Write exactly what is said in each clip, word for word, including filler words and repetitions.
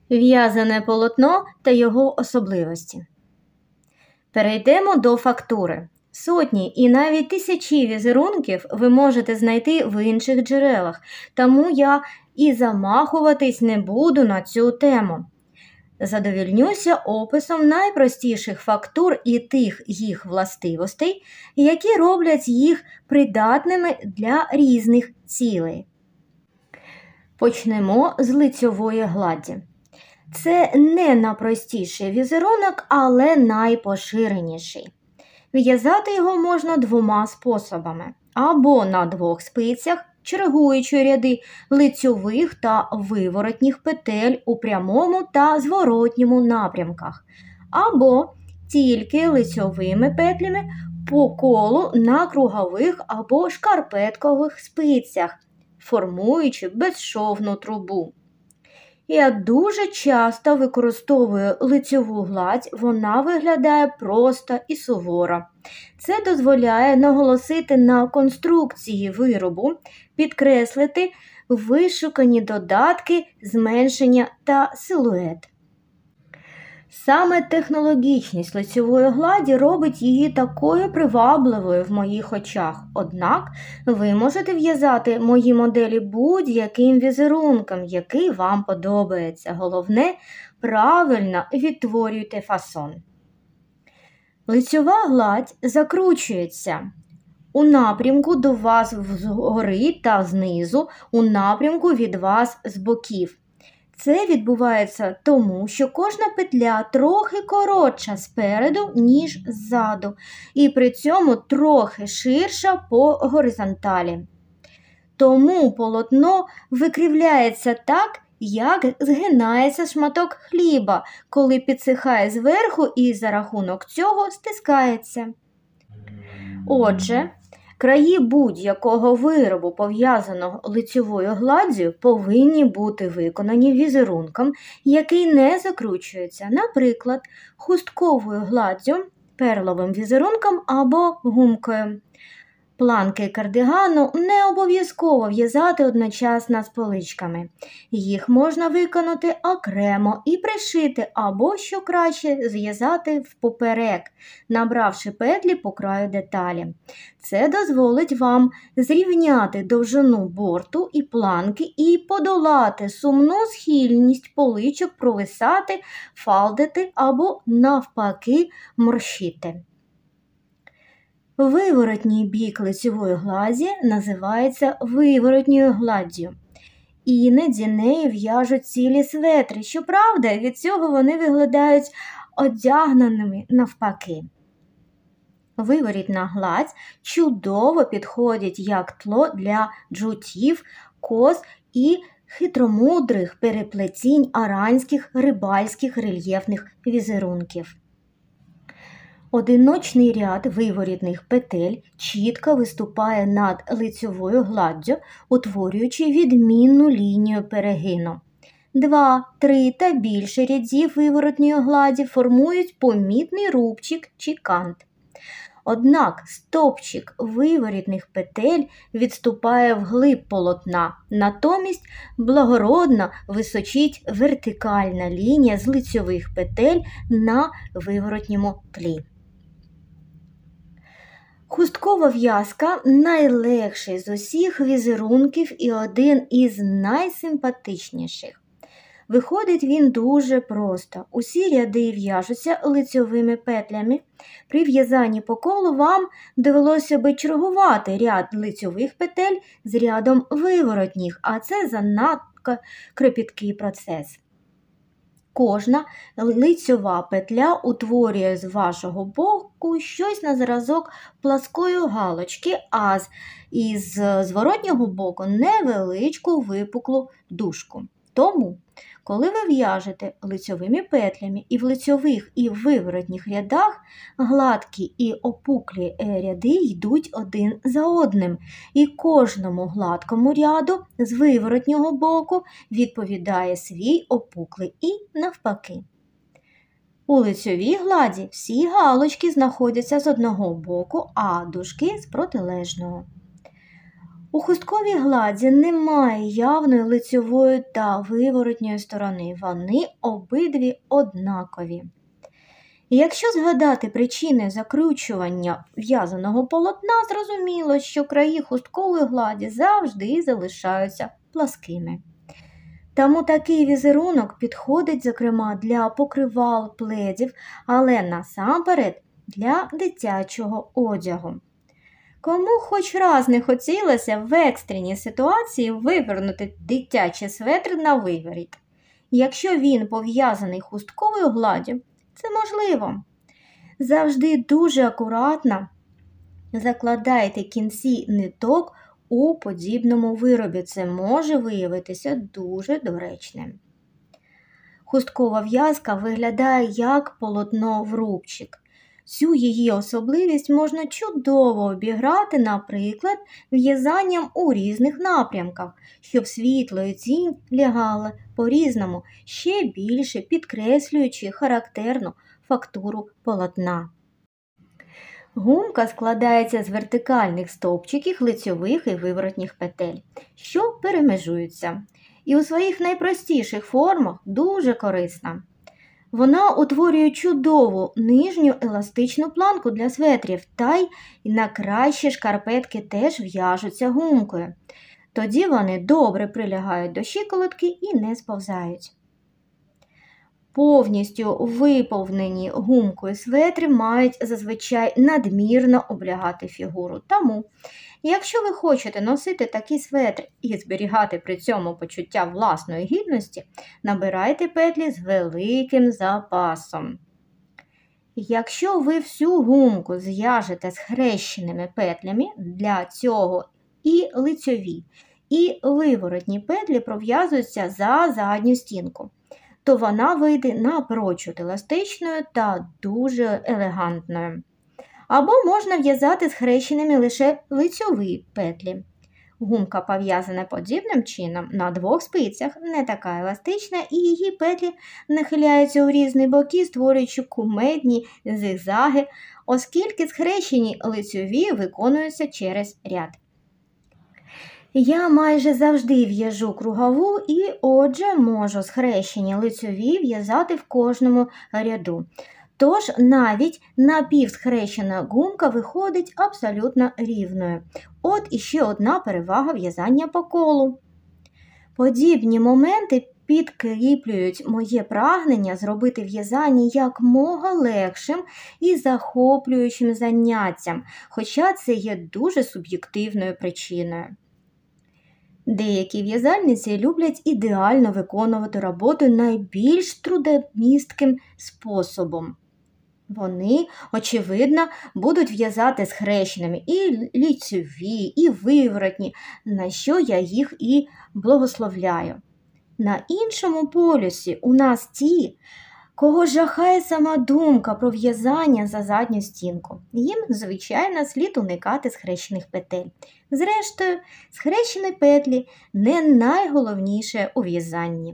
В'язане полотно та його особливості. Перейдемо до фактури. Сотні і навіть тисячі візерунків ви можете знайти в інших джерелах, тому я і замахуватись не буду на цю тему. Задовільнюся описом найпростіших фактур і тих їх властивостей, які роблять їх придатними для різних цілей. Почнемо з лицьової гладі. Це не найпростіший візерунок, але найпоширеніший. В'язати його можна двома способами. Або на двох спицях, чергуючи ряди лицьових та виворотніх петель у прямому та зворотньому напрямках. Або тільки лицьовими петлями по колу на кругових або шкарпеткових спицях, формуючи безшовну трубу. Я дуже часто використовую лицьову гладь, вона виглядає просто і суворо. Це дозволяє наголосити на конструкції виробу, підкреслити вишукані додатки, зменшення та силует. Саме технологічність лицьової гладі робить її такою привабливою в моїх очах. Однак ви можете в'язати мої моделі будь-яким візерунком, який вам подобається. Головне, правильно відтворюйте фасон. Лицьова гладь закручується у напрямку до вас згори та знизу, у напрямку від вас з боків. Це відбувається тому, що кожна петля трохи коротша спереду, ніж ззаду, і при цьому трохи ширша по горизонталі. Тому полотно викривляється так, як згинається шматок хліба, коли підсихає зверху і за рахунок цього стискається. Отже, краї будь-якого виробу, пов'язаного лицьовою гладдю, повинні бути виконані візерунком, який не закручується, наприклад, хустковою гладдю, перловим візерунком або гумкою. Планки кардигану не обов'язково в'язати одночасно з поличками. Їх можна виконати окремо і пришити, або, що краще, зв'язати впоперек, набравши петлі по краю деталі. Це дозволить вам зрівняти довжину борту і планки і подолати сумну схильність поличок провисати, фалдити або, навпаки, морщити. Виворотній бік лицьової гладі називається виворотньою гладдю. Іноді нею в'яжуть цілі светри, щоправда, від цього вони виглядають одягненими навпаки. Виворітна гладь чудово підходить як тло для джутів, кос і хитромудрих переплетінь аранських рибальських рельєфних візерунків. Одиночний ряд виворітних петель чітко виступає над лицьовою гладдю, утворюючи відмінну лінію перегину. Два, три та більше рядів виворотньої гладі формують помітний рубчик чи кант. Однак стовпчик виворітних петель відступає вглиб полотна, натомість благородно височить вертикальна лінія з лицьових петель на виворотньому тлі. Хусткова в'язка – найлегший з усіх візерунків і один із найсимпатичніших. Виходить він дуже просто. Усі ряди в'яжуться лицьовими петлями. При в'язанні по колу вам довелося би чергувати ряд лицьових петель з рядом виворотніх, а це занадто кропіткий процес. Кожна лицьова петля утворює з вашого боку щось на зразок пласкої галочки, а з із зворотнього боку невеличку випуклу дужку. Тому, коли ви в'яжете лицьовими петлями і в лицьових, і в виворотніх рядах, гладкі і опуклі ряди йдуть один за одним, і кожному гладкому ряду з виворотнього боку відповідає свій опуклий і навпаки. У лицьовій гладі всі галочки знаходяться з одного боку, а дужки з протилежного. У хустковій гладі немає явної лицьової та виворотньої сторони, вони обидві однакові. І якщо згадати причини закручування в'язаного полотна, зрозуміло, що краї хусткової гладі завжди залишаються пласкими. Тому такий візерунок підходить, зокрема, для покривал, пледів, але насамперед для дитячого одягу. Кому хоч раз не хотілося в екстреній ситуації вивернути дитячий светр на виворіт? Якщо він пов'язаний хустковою гладдю, це можливо. Завжди дуже акуратно закладайте кінці ниток у подібному виробі. Це може виявитися дуже доречним. Хусткова в'язка виглядає як полотно в рубчик. Цю її особливість можна чудово обіграти, наприклад, в'язанням у різних напрямках, щоб світло і тінь лягали по-різному, ще більше підкреслюючи характерну фактуру полотна. Гумка складається з вертикальних стовпчиків, лицьових і виворотніх петель, що перемежуються. І у своїх найпростіших формах дуже корисна. Вона утворює чудову нижню еластичну планку для светрів, та й на кращі шкарпетки теж в'яжуться гумкою. Тоді вони добре прилягають до щиколотки і не сповзають. Повністю виповнені гумкою светри мають зазвичай надмірно облягати фігуру. Тому, якщо ви хочете носити такий светр і зберігати при цьому почуття власної гідності, набирайте петлі з великим запасом. Якщо ви всю гумку зв'яжете з хрещеними петлями, для цього і лицьові, і виворотні петлі пров'язуються за задню стінку, то вона вийде напрочуд еластичною та дуже елегантною. Або можна в'язати з хрещеними лише лицьові петлі. Гумка пов'язана подібним чином на двох спицях, не така еластична, і її петлі нахиляються у різні боки, створюючи кумедні зигзаги, оскільки схрещені лицьові виконуються через ряд. Я майже завжди в'яжу кругову і, отже, можу схрещені лицьові в'язати в кожному ряду. Тож навіть напівсхрещена гумка виходить абсолютно рівною. От іще одна перевага в'язання по колу. Подібні моменти підкріплюють моє прагнення зробити в'язання якмога легшим і захоплюючим заняттям, хоча це є дуже суб'єктивною причиною. Деякі в'язальниці люблять ідеально виконувати роботу найбільш трудомістким способом. Вони, очевидно, будуть в'язати схрещеними і лицьові, і виворотні, на що я їх і благословляю. На іншому полюсі у нас ті, кого жахає сама думка про в'язання за задню стінку. Їм, звичайно, слід уникати схрещених петель. Зрештою, схрещені петлі не найголовніше у в'язанні.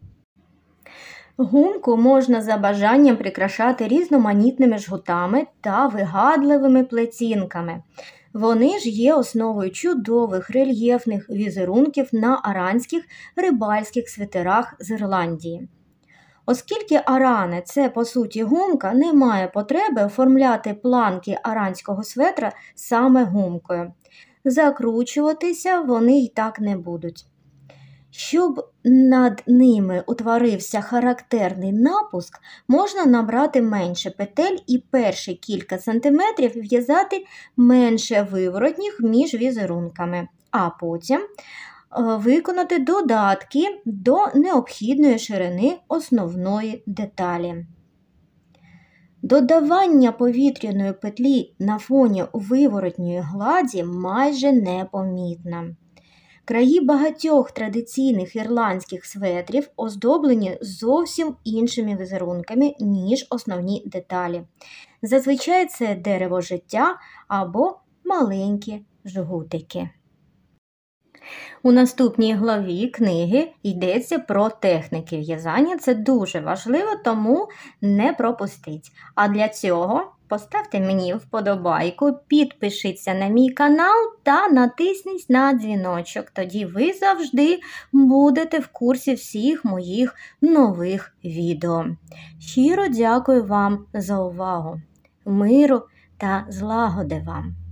Гумку можна за бажанням прикрашати різноманітними жгутами та вигадливими плетінками. Вони ж є основою чудових рельєфних візерунків на аранських рибальських свитерах з Ірландії. Оскільки арани – це, по суті, гумка, немає потреби оформляти планки аранського светра саме гумкою. Закручуватися вони й так не будуть. Щоб над ними утворився характерний напуск, можна набрати менше петель і перші кілька сантиметрів в'язати менше виворотніх між візерунками, а потім виконати додатки до необхідної ширини основної деталі. Додавання повітряної петлі на фоні виворотньої гладі майже непомітне. Краї багатьох традиційних ірландських светрів оздоблені зовсім іншими візерунками, ніж основні деталі. Зазвичай це дерево життя або маленькі жгутики. У наступній главі книги йдеться про техніки в'язання. Це дуже важливо, тому не пропустіть. А для цього поставте мені вподобайку, підпишіться на мій канал та натисніть на дзвіночок. Тоді ви завжди будете в курсі всіх моїх нових відео. Щиро дякую вам за увагу. Миру та злагоди вам!